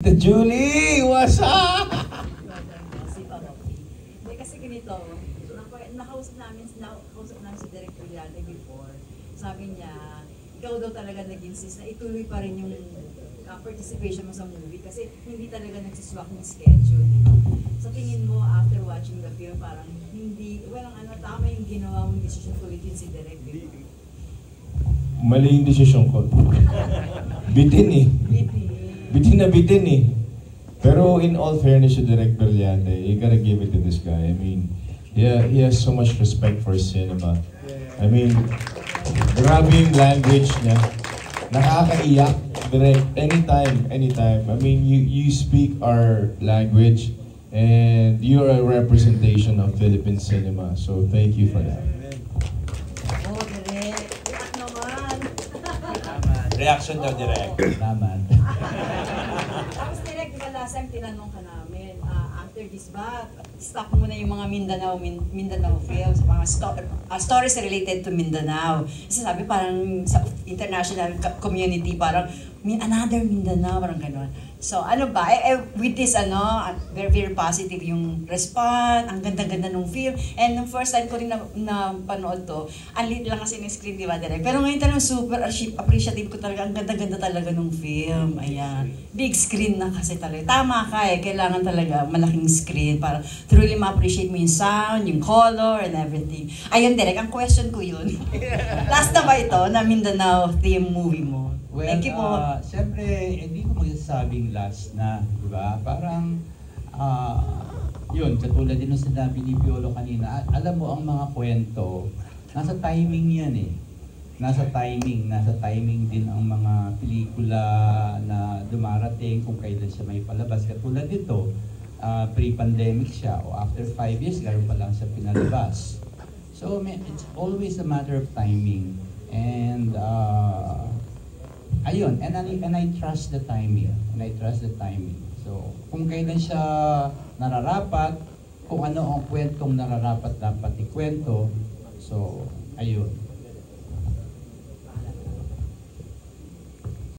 Tita Julie, what's up? Hindi kasi ganito, nakausap namin si Director Yate before. Sabi niya, ikaw daw talaga nag-insist na ituloy pa rin yung participation mo sa movie kasi hindi talaga nagsiswak ng schedule. Sa tingin mo, after watching the film, parang hindi, walang tama yung ginawa mong decision ko ulit si Director. Mali yung desisyon ko. Bitin eh. Bitin eh. Pero in all fairness to Direk Berliande, you gotta give it to this guy. I mean, he has so much respect for cinema. I mean, grabe yung language niya. Nakakaiyak, Direk, anytime. I mean, you speak our language and you're a representation of Philippine cinema. So thank you for that. Oh, Direk. Iyak naman. Reaction daw, Direk. Naman. Tapos Direk, diba last time tinanong ka namin, after this ba, stop mo na yung mga Mindanao films, mga stories related to Mindanao. Kasi sabi parang sa international community, parang another Mindanao, parang gano'n. So ano ba, with this very, very positive yung response, ang ganda-ganda ng film. And nung first time ko rin na panood to, ang liit lang kasi ng screen, di ba, Direk? Pero ngayon talagang super appreciative ko talaga, ang ganda-ganda talaga ng film. Ayan, big screen na kasi talaga. Tama ka kailangan talaga malaking screen para truly ma-appreciate mo yung sound, yung color, and everything. Ayun, Direk, ang question ko yun. Last na ba ito na Mindanao theme movie mo? Well, Thank you po. Siyempre, hindi ko magsasabing last na, di ba? Parang, yun, katulad din ng sinabi ni Piolo kanina, alam mo ang mga kwento, nasa timing yan eh. Nasa timing din ang mga pelikula na dumarating kung kailan siya may palabas. Katulad dito, pre-pandemic siya o after 5 years, gano'n pa lang siya pinalabas. So, it's always a matter of timing. And, ayun, and I trust the timing. So, kung kailan siya nararapat, kung ano ang kwentong nararapat dapat ikwento, so, ayun.